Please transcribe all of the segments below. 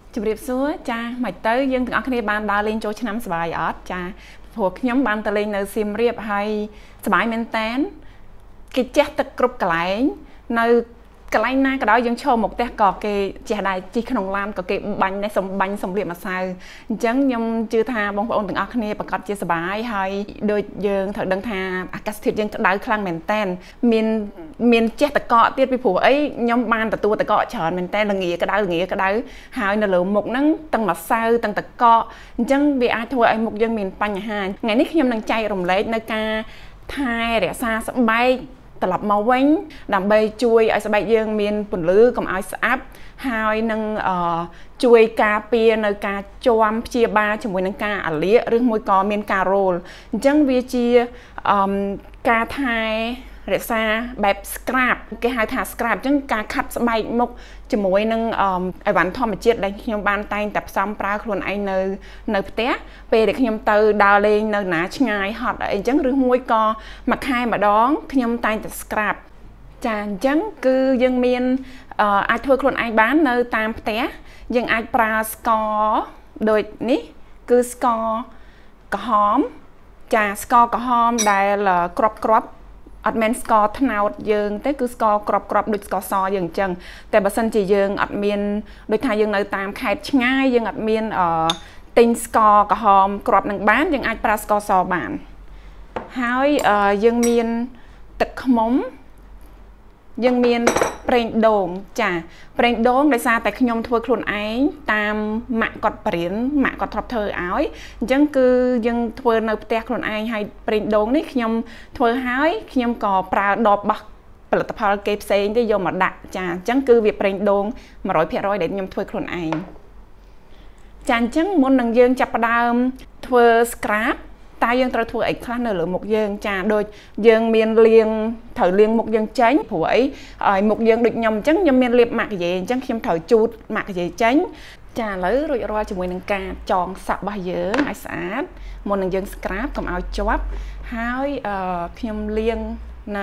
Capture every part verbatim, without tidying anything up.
ជម្រាបសួរចាមិនទៅយើងទាំងអស់គ្នាបានដើរលេងចូលឆ្នាំសប្បាយអត់ចាព្រោះខ្ញុំបានទៅលេងនៅសៀមរាបហើយសប្បាយមែនតែនគេចេះទឹកគ្រប់កន្លែងនៅកន្លែងណាក៏ដោយយើងឈរមកផ្ទះក៏គេចេះដែរជីក្នុងឡានក៏គេបាញ់ដែរសំបាញ់សម្លៀកម្សៅអញ្ចឹងខ្ញុំជឿថាបងប្អូនទាំងអស់គ្នាប្រកាសជាសប្បាយហើយដូចយើងត្រូវដឹងថាអាកាសធាតុយើងក្តៅខ្លាំងមែនតែនមានមានចេះតកកទៀតពីព្រោះអីខ្ញុំបានទទួលតកកច្រើនមែនតែនល្ងាក្តៅល្ងាក្តៅហើយនៅលើមុខហ្នឹងទាំងម្សៅទាំងតកកអញ្ចឹងវាអាចធ្វើឲ្យមុខយើងមានបញ្ហាថ្ងៃនេះខ្ញុំនឹងចែករំលែកនៅការថែរក្សាស្បែកត្រឡប់មកវិញដើម្បីជួយឲ្យស្បែកយើងមានពន្លឺកុំឲ្យស្អាប់ហើយនឹងជួយការពារនៅការជាំព្យាបាលជាមួយនឹងការអាលាកឬមួយក៏មានការរោលអញ្ចឹងវាជាការថែរក្សាបែប scrap គេហៅថា scrap អញ្ចឹងការខាត់ស្បែកមុខជាមួយនឹងអីវ៉ាន់ធម្មជាតិដែលខ្ញុំបានតែងតែផ្សំប្រើខ្លួនឯងនៅនៅផ្ទះពេលដែលខ្ញុំទៅដើរលេងនៅណាឆ្ងាយហត់អីអញ្ចឹងឬមួយក៏មួយខែម្ដងខ្ញុំតែងតែ scrap ចាអញ្ចឹងគឺយើងមានអាចធ្វើខ្លួនឯងបាននៅតាមផ្ទះយើងអាចប្រើស្ករដូចនេះគឺស្ករក្រហមចាស្ករក្រហមដែលក្របក្របអត់មែនស្ករត្នោតយើងទេគឺស្ករក្របក្របដូចស្ករសយើងអញ្ចឹងតែបើសិនជាយើងអត់មានដូចថាយើងនៅតាមខេត្តឆ្ងាយយើងអត់មានអឺទិញស្ករក្រហមក្របនឹងបានយើងអាចប្រើស្ករសបានហើយយើងមានទឹកឃ្មុំយើងមានប្រេងដូងចាប្រេងដូងដោយសារតែខ្ញុំធ្វើខ្លួនឯងតាមម៉ាក់គាត់បរៀនម៉ាក់គាត់ធ្លាប់ធ្វើឲ្យអញ្ចឹងគឺយើងធ្វើនៅផ្ទះខ្លួនឯងហើយប្រេងដូងនេះខ្ញុំធ្វើឲ្យខ្ញុំក៏ប្រើដបបោះផលិតផលគេផ្សេងទៅយកមកដាក់ចាអញ្ចឹងគឺវាប្រេងដូង một trăm phần trăm ដែលខ្ញុំធ្វើខ្លួនឯងចាអញ្ចឹងមុននឹងយើងចាប់ផ្ដើមធ្វើ scrapតើយើងត្រូវធ្វើអីខ្លះនៅលើមុខយើងចាដូចយើងមានលាងត្រូវលាងមុខយើងចេញព្រោះអីឲ្យមុខយើងដូចខ្ញុំអញ្ចឹងខ្ញុំមានលាបម៉ាក់កាយអញ្ចឹងខ្ញុំត្រូវជូតម៉ាក់កាយចេញចាឥឡូវរួចរាល់ជាមួយនឹងការចងសក់របស់យើងឲ្យស្អាតមុននឹងយើង scrap កុំឲ្យជាប់ហើយខ្ញុំលាងនៅ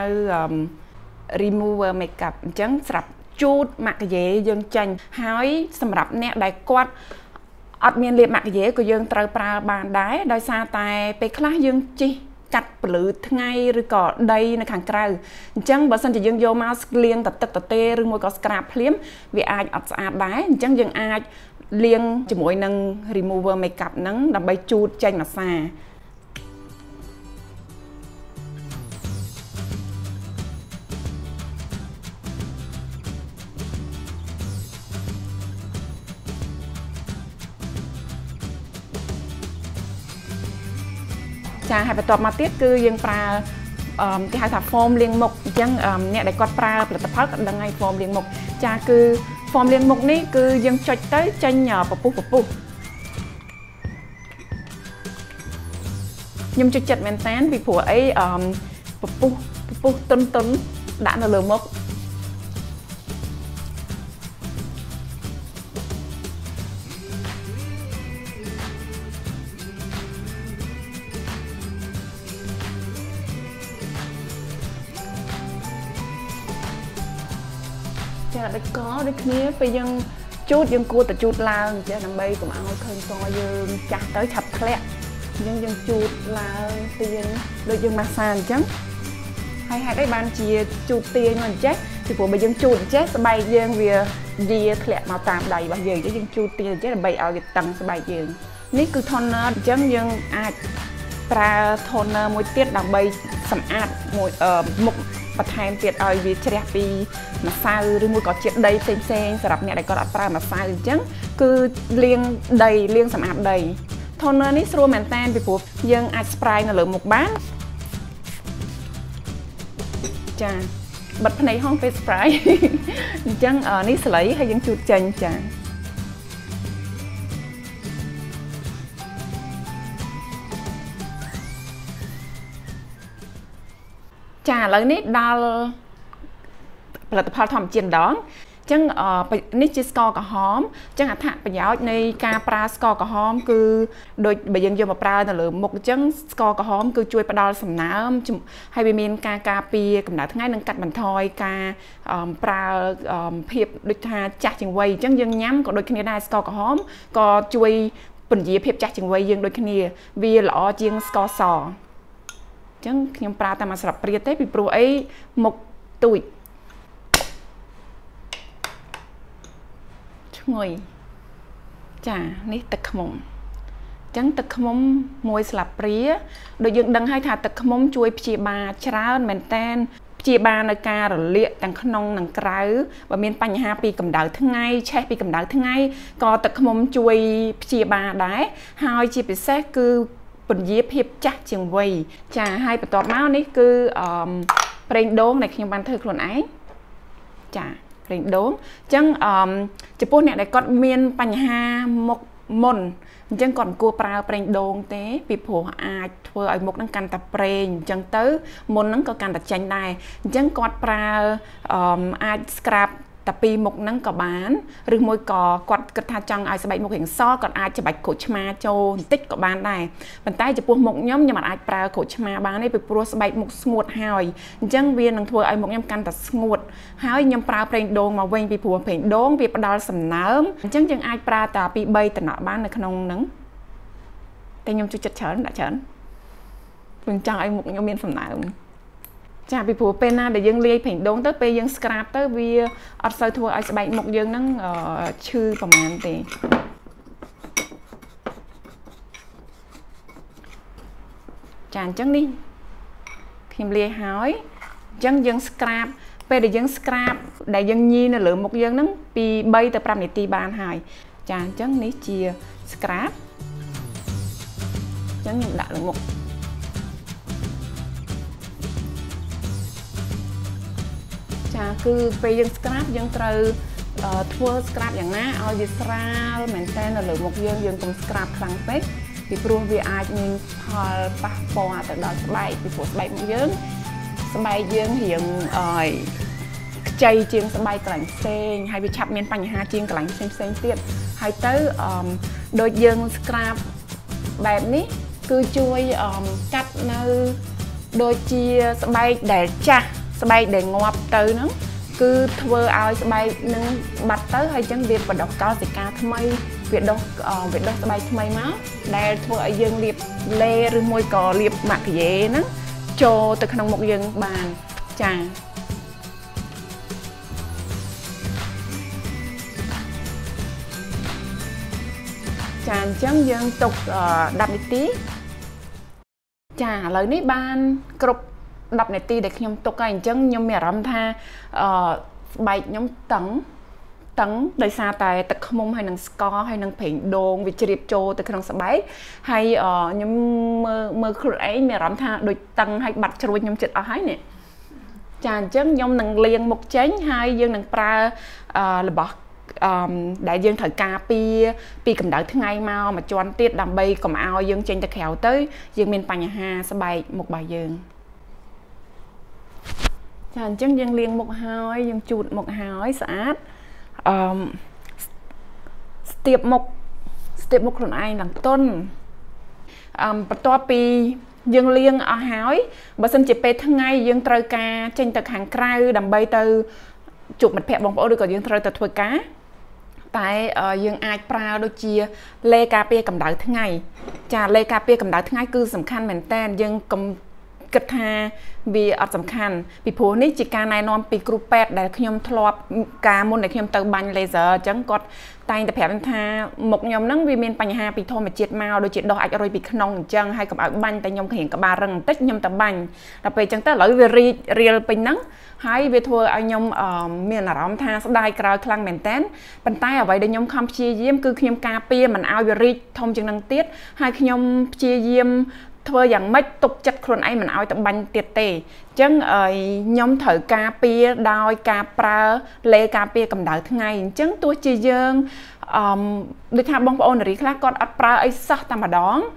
remover makeup អញ្ចឹងស្រាប់ជូតម៉ាក់កាយយើងចេញហើយសម្រាប់អ្នកដែលគាត់អត់មានលាបម៉ាក់កាយក៏យើងត្រូវប្រើបានដែរដោយសារតែពេលខ្លះយើងជិះកាត់ពលឺថ្ងៃឬក៏ដីនៅខាងក្រៅអញ្ចឹងបើសិនជាយើងយកមកលាងទឹកទឹកទេឬមួយក៏ scrap ភ្លាមវាអាចអត់ស្អាតដែរអញ្ចឹងយើងអាចលាងជាមួយនឹង remover makeup ហ្នឹងដើម្បីជូតចេញម្សៅចាហើយបន្ទាប់មកទៀតគឺយើងប្រើគេហៅថា foam លាងមុខអញ្ចឹងអ្នកដែលគាត់ប្រើផលិតផលគាត់ដឹងហើយ foam លាងមុខចាគឺ foam លាងមុខនេះគឺយើងចុចទៅចេញពពុះពពុះខ្ញុំចូលចិត្តមែនតើពីព្រោះអីពពុះពពុះតុនតុនដាក់នៅលើមុខចាដូចកដូចគ្នាពេលយើងជូតយើងគួរតែជូតឡើងចេះដើម្បីកុំឲ្យឃើញកយើងចាស់ទៅឆាប់ធ្លាក់អញ្ចឹងយើងជូតឡើងទាញដូចយើងម៉ាស្សាអញ្ចឹងហើយហេតុអីបានជាជូតទាញមកអញ្ចេះពីព្រោះបើយើងជូតអញ្ចេះស្បែកយើងវាយាធ្លាក់មកតាមដៃរបស់យើងអញ្ចឹងយើងជូតទាញអញ្ចេះដើម្បីឲ្យវាតឹងស្បែកយើងនេះគឺ toner អញ្ចឹងយើងអាចប្រើ toner មួយទៀតដើម្បីសម្អាតមួយមុខបន្ថែមទៀតឲ្យវាជ្រះពីម្សៅឬមួយក៏ជាតិដីផ្សេងផ្សេងសម្រាប់អ្នកដែលគាត់អត់ប្រើម្សៅអញ្ចឹងគឺលាងដីលាងសម្អាតដី toner នេះស្រួលមែនតើពីព្រោះយើងអាច spray នៅលើមុខបានចាបិទភ្នែកហងពេល spray អញ្ចឹងនេះស្លៃហើយយើងជូតចេញចាចាឥឡូវនេះដល់ផលិតផលធម្មជាតិម្ដងចឹងនេះជាស្ករក្រហមចឹងអត្ថប្រយោជន៍នៃការប្រើស្ករក្រហមគឺដូចបើយើងយកមកប្រើនៅលើមុខចឹងស្ករក្រហមគឺជួយផ្ដល់សំណើមហើយវាមានការការពារកម្ដៅថ្ងៃនិងកាត់បន្ថយការប្រើភាពដូចថាចាស់ជាងវ័យចឹងយើងញ៉ាំក៏ដូចគ្នាដែរស្ករក្រហមក៏ជួយពន្យាភាពចាស់ជាងវ័យយើងដូចគ្នាវាល្អជាងស្ករសចឹងខ្ញុំប្រើតែមួយស្លាបព្រាទេពីព្រោះអីមុខទូចឈ្ងុយចានេះទឹកឃ្មុំចឹងទឹកឃ្មុំមួយស្លាបព្រាដូចយើងដឹងហើយថាទឹកឃ្មុំជួយព្យាបាលច្រើនមែនតែនព្យាបាលនៅការរលាកទាំងក្នុងនិងក្រៅបើមានបញ្ហាពីកម្ដៅថ្ងៃឆេះពីកម្ដៅថ្ងៃក៏ទឹកឃ្មុំជួយព្យាបាលដែរហើយជាពិសេសគឺពន្យាភាពចាស់ជាងវ័យចាហើយបន្ទាប់មកនេះគឺអឺប្រេងដូងដែលខ្ញុំបានធ្វើខ្លួនឯងចាប្រេងដូងអញ្ចឹងអឺចំពោះអ្នកដែលគាត់មានបញ្ហាមុខមុនអញ្ចឹងគាត់មិនគួរប្រើប្រេងដូងទេពីព្រោះអាចធ្វើឲ្យមុខហ្នឹងកាន់តែប្រេងអញ្ចឹងទៅមុនហ្នឹងក៏កាន់តែចេញដែរអញ្ចឹងគាត់ប្រើអឺអាចស្ក្រាបតែពីមុខហ្នឹងក៏បានឬមួយក៏គាត់គិតថាចង់ឲ្យស្បែកមុខរាងសគាត់អាចច្របាច់ក្រូចឆ្មាចូលបន្តិចក៏បានដែរប៉ុន្តែចំពោះមុខខ្ញុំខ្ញុំអាចប្រើក្រូចឆ្មាបានទេពីព្រោះស្បែកមុខស្ងួតហើយអញ្ចឹងវានឹងធ្វើឲ្យមុខខ្ញុំកាន់តែស្ងួតហើយខ្ញុំប្រើប្រេងដូងមកវិញពីព្រោះប្រេងដូងវាផ្ដល់សំណើមអញ្ចឹងយើងអាចប្រើតែពីបីតំណក់បាននៅក្នុងហ្នឹងតែខ្ញុំជួយចិត្តច្រើនដាក់ច្រើនព្រោះចង់ឲ្យមុខខ្ញុំមានសំណើមចាពីព្រោះពេលណាដែលយើងលាយប្រេងដូងទៅពេលយើងស្ក្រាបទៅវាអត់សូវធ្វើឲ្យស្បែកមុខយើងហ្នឹងឈឺប្រហែលទេចាអញ្ចឹងនេះខ្ញុំលាយហើយអញ្ចឹងយើងស្ក្រាបពេលដែលយើងស្ក្រាបដែលយើងញីនៅលើមុខយើងហ្នឹងពីបីទៅប្រាំនាទីបានហើយចាអញ្ចឹងនេះជាស្ក្រាបអញ្ចឹងខ្ញុំដាក់លើមុខចាគឺពេលយើងស្ក្រាបយើងត្រូវធ្វើស្ក្រាបយ៉ាងណាឲ្យវាស្រាលមែនតើនៅលើមុខយើងយើងកុំស្ក្រាបខ្លាំងពេកពីព្រោះវាអាចមានផលប៉ះពាល់ទៅដល់ស្បែកពីព្រោះស្បែកមុខយើងស្បែកយើងរៀងអើយខ្ចីជាងស្បែកកន្លែងផ្សេងហើយវាឆាប់មានបញ្ហាជាងកន្លែងផ្សេងផ្សេងទៀតហើយទៅអឺដូចយើងស្ក្រាបបែបនេះគឺជួយកាត់នៅដូចជាស្បែកដែលចាស់ស្បែកដែលងាប់ទៅហ្នឹងគឺធ្វើឲ្យស្បែកនឹងបាត់ទៅហើយចឹងវាបដិកោសិកាថ្មីវាដុសវាដុសស្បែកថ្មីមកដែលធ្វើឲ្យយើងលាបលេឬមួយក៏លាបម៉ាក់យេហ្នឹងចូលទៅក្នុងមុខយើងបានចាចាអញ្ចឹងយើងទុកដប់នាទីចាឥឡូវនេះបានគ្រប់ដប់នាទីដែលខ្ញុំទុកហើយអញ្ចឹងខ្ញុំមានអារម្មណ៍ថាអឺស្បែកខ្ញុំតឹងតឹងដោយសារតែទឹកឃ្មុំហើយនឹងស្ករហើយនឹងប្រេងដូងវាជ្រាបចូលទៅក្នុងស្បែកហើយខ្ញុំមើលមើលខ្លួនឯងមានអារម្មណ៍ថាដូចតឹងហើយបាត់ជ្រួញខ្ញុំចិត្តអស់ហើយនេះចាអញ្ចឹងខ្ញុំនឹងលាងមុខចេញហើយយើងនឹងប្រើរបស់អឺដែលយើងត្រូវការពីពីកម្ដៅថ្ងៃមកមួយជាន់ទៀតដើម្បីកុំឲ្យយើងចេញទៅក្រៅទៅយើងមានបញ្ហាស្បែកមុខរបស់យើងចាអញ្ចឹងយើងលាងមុខហើយយើងជូតមុខហើយស្អាតអឺស្ទាបមុខស្ទាបមុខខ្លួនឯងឡើងទន់អឺបន្ទាប់ពីយើងលាងអស់ហើយបើសិនជាពេលថ្ងៃយើងត្រូវការចេញទៅខាងក្រៅដើម្បីទៅជួបមិត្តភ័ក្តិបងប្អូនឬក៏យើងត្រូវទៅធ្វើការតែយើងអាចប្រើដូចជាលេការពារកម្ដៅថ្ងៃចាលេការពារកម្ដៅថ្ងៃគឺសំខាន់មែនតើយើងកុំគិតថាវាអត់សំខាន់ពីព្រោះនេះជាការណែនាំពីគ្រូពេទ្យដែលខ្ញុំធ្លាប់ការមុនដែលខ្ញុំទៅបាញ់ laser អញ្ចឹងគាត់តែងតែប្រាប់ថាមុខខ្ញុំហ្នឹងវាមានបញ្ហាពីធម្មជាតិមកដូចជាដុសអាចរុយពីក្នុងអញ្ចឹងហើយកុំឲ្យបាញ់តែខ្ញុំរៀងក្បាលរឹងបន្តិចខ្ញុំទៅបាញ់ដល់ពេលអញ្ចឹងទៅឥឡូវវារីករៀលពេញហ្នឹងហើយវាធ្វើឲ្យខ្ញុំមានអារម្មណ៍ថាស្ដាយក្រោយខ្លាំងមែនតើប៉ុន្តែអ្វីដែលខ្ញុំខំព្យាយាមគឺខ្ញុំការពារមិនឲ្យវារីកធំជាងនឹងទៀតហើយខ្ញុំព្យាយាមធ្វើយ៉ាងម៉េចទុកចិត្តខ្លួនឯងមិនឲ្យទៅបាញ់ទៀតទេអញ្ចឹងខ្ញុំត្រូវការពារដោយការប្រើលេការពារកម្ដៅថ្ងៃអញ្ចឹងទោះជាយើងអឺដូចថាបងប្អូននារីខ្លះគាត់អត់ប្រើអីសោះតែម្ដង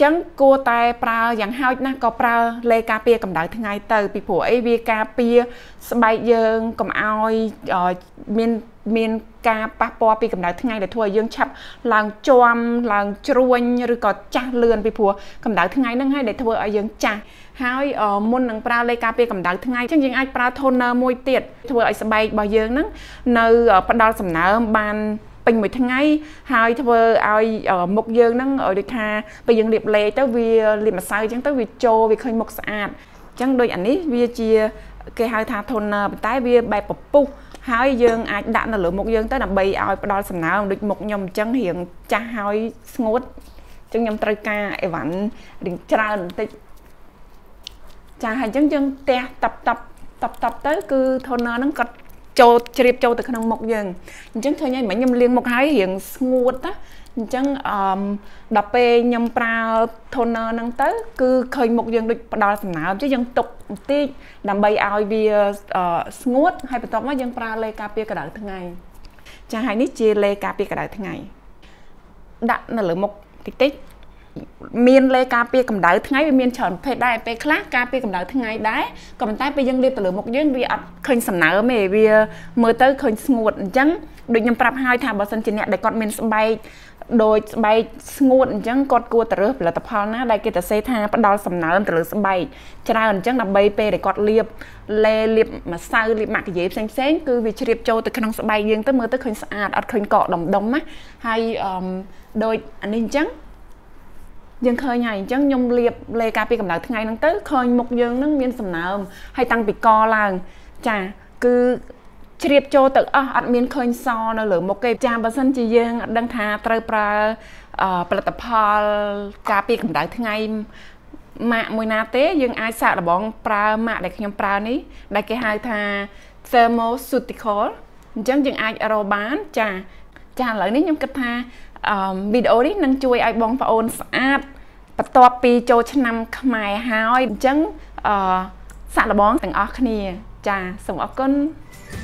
ចឹងគួរតែប្រើយ៉ាងហោចណាស់ក៏ប្រើលេការពារកម្ដៅថ្ងៃទៅពីព្រោះអីវាការពារស្បែកយើងកុំឲ្យមានមានការប៉ះពាល់ពីកម្ដៅថ្ងៃដែលធ្វើឲ្យយើងឆាប់ឡើងជាំឡើងជ្រួញឬក៏ចាស់លឿនពីព្រោះកម្ដៅថ្ងៃហ្នឹងហើយដែលធ្វើឲ្យយើងចាស់ហើយមុននឹងប្រើលេការពារកម្ដៅថ្ងៃអញ្ចឹងយើងអាចប្រើ toner មួយទៀតធ្វើឲ្យស្បែករបស់យើងហ្នឹងនៅផ្ដល់សំណើមបានពេញមួយថ្ងៃហើយធ្វើឲ្យមុខយើងហ្នឹងឲ្យដូចថាពេលយើងលាបលេទៅវាលាបម្សៅអញ្ចឹងទៅវាចូលវាឃើញមុខស្អាតអញ្ចឹងដូចអានេះវាជាគេហៅថា toner ប៉ុន្តែវាបែបពពុះហើយយើងអាចដាក់នៅលើមុខយើងទៅដើម្បីឲ្យផ្ដល់សំណើមដូចមុខខ្ញុំអញ្ចឹងរៀងចាស់ហើយស្ងួតអញ្ចឹងខ្ញុំត្រូវការអីវ៉ាន់រៀងច្រើនបន្តិចចាហើយអញ្ចឹងយើងទះតាប់តាប់តាប់តាប់ទៅគឺ toner ហ្នឹងគាត់ចូលជ្រាបចូលទៅក្នុងមុខយើងអញ្ចឹងឃើញហើយមិញខ្ញុំលាងមុខហើយរៀងស្ងួតណាអញ្ចឹងអឺដល់ពេលខ្ញុំប្រើ toner ហ្នឹងទៅគឺឃើញមុខយើងដូចផ្ដល់សំណើមchứយើងទុកបន្តិចដើម្បីឲ្យវាស្ងួតហើយបន្ទាប់មកយើងប្រើលេការពារកម្ដៅថ្ងៃចាហើយនេះជាលេការពារកម្ដៅថ្ងៃដាក់នៅលើមុខតិចតិចមានលេការពារកម្ដៅថ្ងៃវាមានច្រើនប្រភេទដែរពេលខ្លះការពារកម្ដៅថ្ងៃដែរក៏ប៉ុន្តែពេលយើងលាបទៅលើមុខយើងវាអត់ឃើញសំណើមទេវាមើលទៅឃើញស្ងួតអញ្ចឹងដូចខ្ញុំប្រាប់ហើយថាបើសិនជាអ្នកដែលគាត់មានស្បែកដូចស្បែកស្ងួតអញ្ចឹងគាត់គួរតែរើសផលិតផលណាដែលគេទៅសេថាផ្ដល់សំណើមទៅលើស្បែកច្រើនអញ្ចឹងដើម្បីពេលដែលគាត់លាបលេលាបម្សៅលាបម៉ាក់កាយផ្សេងផ្សេងគឺវាជ្រាបចូលទៅក្នុងស្បែកយើងទៅមើលទៅឃើញស្អាតអត់ឃើញកកដុំដុំណាហើយអឺដូចអានេះអញ្ចឹងយើងឃើញហើយអញ្ចឹងខ្ញុំលាបលេការពារកម្ដៅថ្ងៃហ្នឹងទៅឃើញមុខយើងហ្នឹងមានសំណើមហើយតាំងពីកឡើងចាគឺជ្រាបចូលទៅអស់អត់មានឃើញសនៅលើមុខទេចាបើសិនជាយើងអត់ដឹងថាត្រូវប្រើផលិតផលការពារកម្ដៅថ្ងៃម៉ាកមួយណាទេយើងអាចសាកល្បងប្រើម៉ាកដែលខ្ញុំប្រើនេះដែលគេហៅថា Thermoceutical អញ្ចឹងយើងអាចរកបានចាចាឥឡូវនេះខ្ញុំគិតថាវីដេអូនេះនឹងជួយឲ្យបងប្អូនស្អាតបន្ទាប់ពីចូលឆ្នាំខ្មែរហើយអញ្ចឹងអឺសាកល្បងទាំងអស់គ្នាចាសូមអរគុណ